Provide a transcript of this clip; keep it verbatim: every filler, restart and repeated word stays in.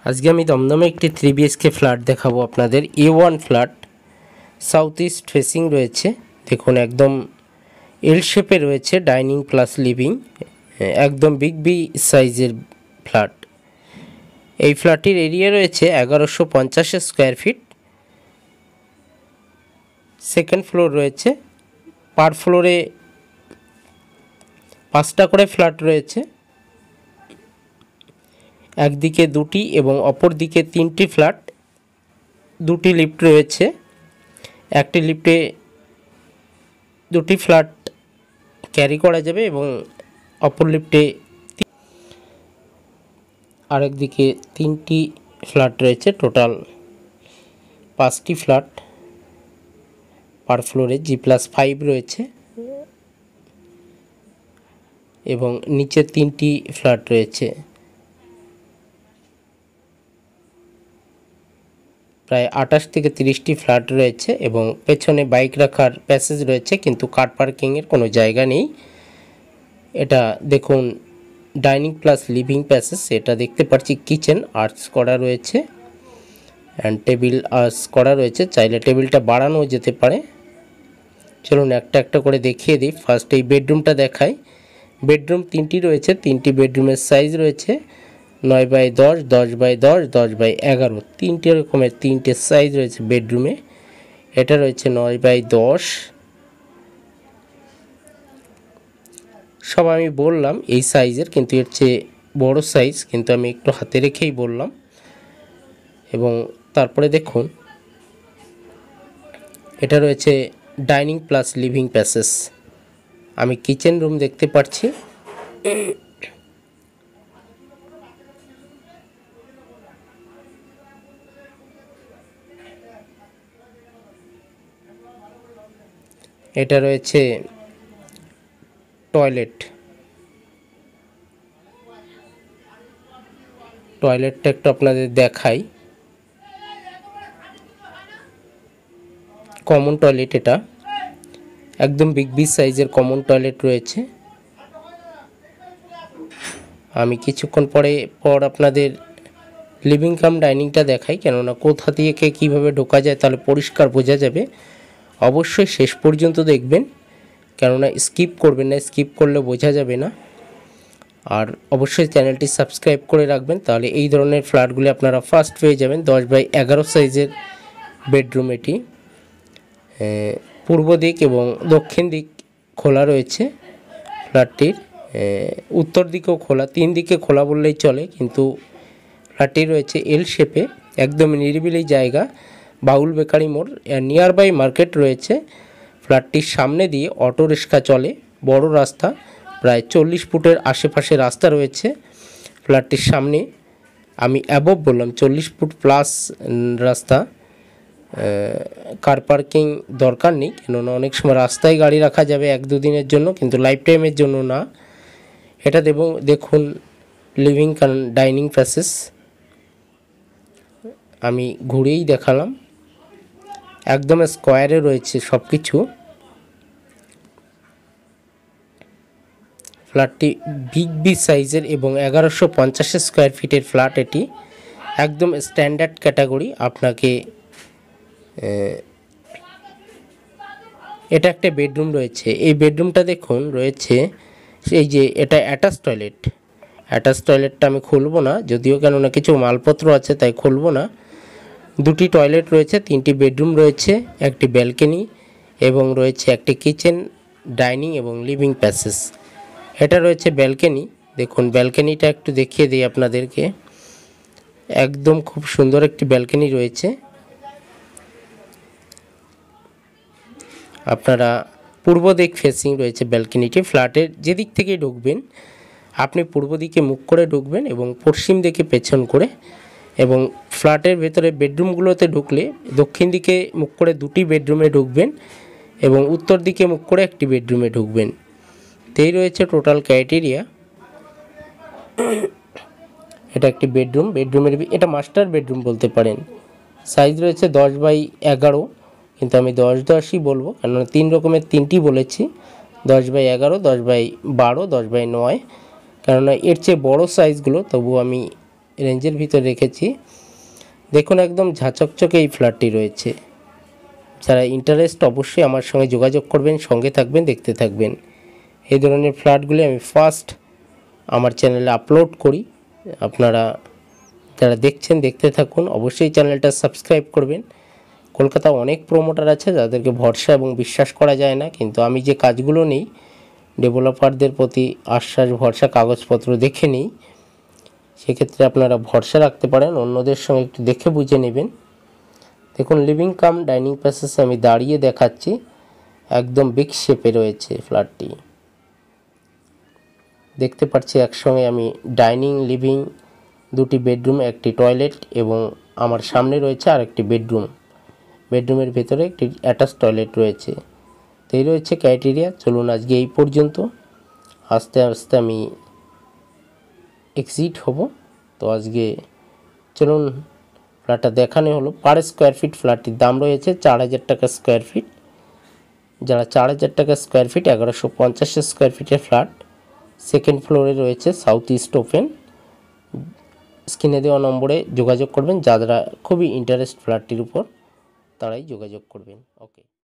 আজকে আমি দমদমে একটি থ্রি বিএসকে ফ্ল্যাট দেখাবো আপনাদের। A one flat, south east facing রয়েছে। দেখুন একদম এল শেপে রয়েছে, ডাইনিং প্লাস লিভিং, একদম বিগ বি সাইজের ফ্ল্যাট। এই ফ্ল্যাটটির এরিয়া রয়েছে এগারোশো পঞ্চাশ স্কোয়ার ফিট। সেকেন্ড ফ্লোর রয়েছে, পার ফ্লোরে পাঁচটা করে ফ্ল্যাট রয়েছে। একদিকে দুটি এবং অপর দিকে তিনটি ফ্ল্যাট, দুটি লিফট রয়েছে। একটি লিফটে দুটি ফ্ল্যাট ক্যারি করা যাবে এবং অপর লিফটে আরেকদিকে তিনটি ফ্ল্যাট রয়েছে। টোটাল পাঁচটি ফ্ল্যাট, পার ফ্লোরে জি প্লাস ফাইভ রয়েছে এবং নিচে তিনটি ফ্ল্যাট রয়েছে। প্রায় আঠাশ থেকে তিরিশটি ফ্ল্যাট রয়েছে এবং পেছনে বাইক রাখার প্যাসেজ রয়েছে, কিন্তু কার পার্কিংয়ের কোনো জায়গা নেই। এটা দেখুন ডাইনিং প্লাস লিভিং প্যাসেজ। এটা দেখতে পাচ্ছি কিচেন আর্চ করা রয়েছে অ্যান্ড টেবিল আর্চ করা রয়েছে, চাইলে টেবিলটা বাড়ানো যেতে পারে। চলুন একটা একটা করে দেখিয়ে দিই। ফার্স্ট এই বেডরুমটা দেখাই। বেডরুম তিনটি রয়েছে, তিনটি বেডরুমের সাইজ রয়েছে নয় বাই দশ, দশ বাই দশ, দশ বাই এগারো, তিনটে রকমের তিনটে সাইজ রয়েছে বেডরুমে। এটা রয়েছে নয় বাই দশ। সব আমি বললাম এই সাইজের, কিন্তু এর চেয়ে বড় সাইজ, কিন্তু আমি একটু হাতে রেখেই বললাম। এবং তারপরে দেখুন এটা রয়েছে ডাইনিং প্লাস লিভিং প্যাসেজ। আমি কিচেন রুম দেখতে পাচ্ছি। এটা রয়েছে টয়লেট। টয়লেটটা একটু আপনাদের দেখাই। কমন টয়লেট, এটা একদম বিগ বি সাইজের কমন টয়লেট রয়েছে। আমি কিছুক্ষণ পরে পর আপনাদের লিভিং কাম ডাইনিংটা দেখাই, কেননা কোথা থেকে কীভাবে ঢোকা যায় তাহলে পরিষ্কার বোঝা যাবে। অবশ্যই শেষ পর্যন্ত দেখবেন, কেননা স্কিপ করবেন না, স্কিপ করলে বোঝা যাবে না। আর অবশ্যই চ্যানেলটি সাবস্ক্রাইব করে রাখবেন, তাহলে এই ধরনের ফ্ল্যাটগুলি আপনারা ফার্স্ট পেয়ে যাবেন। দশ বাই এগারো সাইজের বেডরুম এটি। পূর্ব দিক এবং দক্ষিণ দিক খোলা রয়েছে ফ্ল্যাটটির, উত্তর দিকেও খোলা, তিন দিকে খোলা বললেই চলে, কিন্তু ফ্ল্যাটটি রয়েছে এল শেপে, একদম নিরিবিলি জায়গা। বাউল বেকারি মোড় নিয়ার বাই মার্কেট রয়েছে। ফ্ল্যাটটির সামনে দিয়ে অটো রিক্সা চলে, বড় রাস্তা, প্রায় চল্লিশ ফুটের আশেপাশে রাস্তা রয়েছে ফ্ল্যাটটির সামনে। আমি অ্যাবভ বললাম, চল্লিশ ফুট প্লাস রাস্তা। কার পার্কিং দরকার নেই, কেননা অনেক সময় রাস্তায় গাড়ি রাখা যাবে এক দুদিনের জন্য, কিন্তু লাইফ টাইমের জন্য না। এটা দেব দেখুন লিভিং কাম ডাইনিং প্যাসেজ। আমি ঘুরেই দেখালাম, একদম স্কোয়ারে রয়েছে সব কিছু। ফ্ল্যাটটি বিগ বি সাইজের এবং এগারোশো পঞ্চাশ স্কোয়ার ফিটের ফ্ল্যাট। এটি একদম স্ট্যান্ডার্ড ক্যাটাগরি। আপনাকে এটা একটা বেডরুম রয়েছে। এই বেডরুমটা দেখুন রয়েছে, এই যে এটা অ্যাটাচ টয়লেট। অ্যাটাচ টয়লেটটা আমি খুলবো না, যদিও কেননা কিছু মালপত্র আছে তাই খুলবো না। দুটি টয়লেট রয়েছে, তিনটি বেডরুম রয়েছে, একটি ব্যালকনি এবং রয়েছে একটি কিচেন, ডাইনিং এবং লিভিং প্যাসেজ। এটা রয়েছে ব্যালকনি। দেখুন ব্যালকনিটা একটু দেখিয়ে দিই আপনাদেরকে। একদম খুব সুন্দর একটি ব্যালকনি রয়েছে। আপনারা পূর্ব দিক ফেসিং রয়েছে ব্যালকনিটি। ফ্ল্যাটের যেদিক থেকে ঢুকবেন আপনি পূর্ব দিকে মুখ করে ঢুকবেন এবং পশ্চিম দিকে পেছন করে, এবং ফ্ল্যাটের ভেতরে বেডরুমগুলোতে ঢুকলে দক্ষিণ দিকে মুখ করে দুটি বেডরুমে ঢুকবেন এবং উত্তর দিকে মুখ করে একটি বেডরুমে ঢুকবেন। এই রয়েছে টোটাল ক্রাইটেরিয়া। এটা একটি বেডরুম। বেডরুমের এটা মাস্টার বেডরুম বলতে পারেন। সাইজ রয়েছে দশ বাই এগারো, কিন্তু আমি দশ দশই বলবো, কেননা তিন রকমের তিনটি বলেছি। দশ বাই এগারো, দশ বাই বারো, দশ বাই নয়, কেননা এর চেয়ে বড় সাইজগুলো তবু আমি রেঞ্জের ভিতরে রেখেছি। দেখুন একদম ঝাঁচকচকে এই ফ্ল্যাটটি রয়েছে। যারা ইন্টারেস্ট অবশ্যই আমার সঙ্গে যোগাযোগ করবেন, সঙ্গে থাকবেন, দেখতে থাকবেন। এই ধরনের ফ্ল্যাটগুলি আমি ফার্স্ট আমার চ্যানেলে আপলোড করি। আপনারা যারা দেখছেন দেখতে থাকুন, অবশ্যই চ্যানেলটা সাবস্ক্রাইব করবেন। কলকাতা অনেক প্রমোটার আছে যাদেরকে ভরসা এবং বিশ্বাস করা যায় না, কিন্তু আমি যে কাজগুলো নিই ডেভেলপারদের প্রতি আশ্বাস ভরসা কাগজপত্র দেখে নিই, সেক্ষেত্রে আপনারা ভরসা রাখতে পারেন। অন্যদের সঙ্গে একটু দেখে বুঝে নেবেন। দেখুন লিভিং কাম ডাইনিং প্যাসেজে আমি দাঁড়িয়ে দেখাচ্ছি, একদম বিগ শেপে রয়েছে ফ্ল্যাটটি। দেখতে পাচ্ছি একসঙ্গে আমি ডাইনিং, লিভিং, দুটি বেডরুম, একটি টয়লেট এবং আমার সামনে রয়েছে আরেকটি বেডরুম। বেডরুমের ভেতরে একটি অ্যাটাচ টয়লেট রয়েছে। তো এই রয়েছে ক্রাইটেরিয়া। চলুন আজকে এই পর্যন্ত, আস্তে আস্তে আমি এক্সিট হব। তো আজকে চলুন ফ্ল্যাটটা দেখানো হলো। পার স্কোয়ার ফিট ফ্ল্যাটটির দাম রয়েছে চার হাজার টাকা স্কোয়ার ফিট। যারা চার হাজার টাকা স্কোয়ার ফিট এগারোশো পঞ্চাশ স্কোয়ার ফিটের ফ্ল্যাট, সেকেন্ড ফ্লোরে রয়েছে, সাউথ ইস্ট ওপেন। স্ক্রিনে দেওয়া নম্বরে যোগাযোগ করবেন। যারা খুবই ইন্টারেস্ট ফ্ল্যাটটির উপর তারাই যোগাযোগ করবেন। ওকে।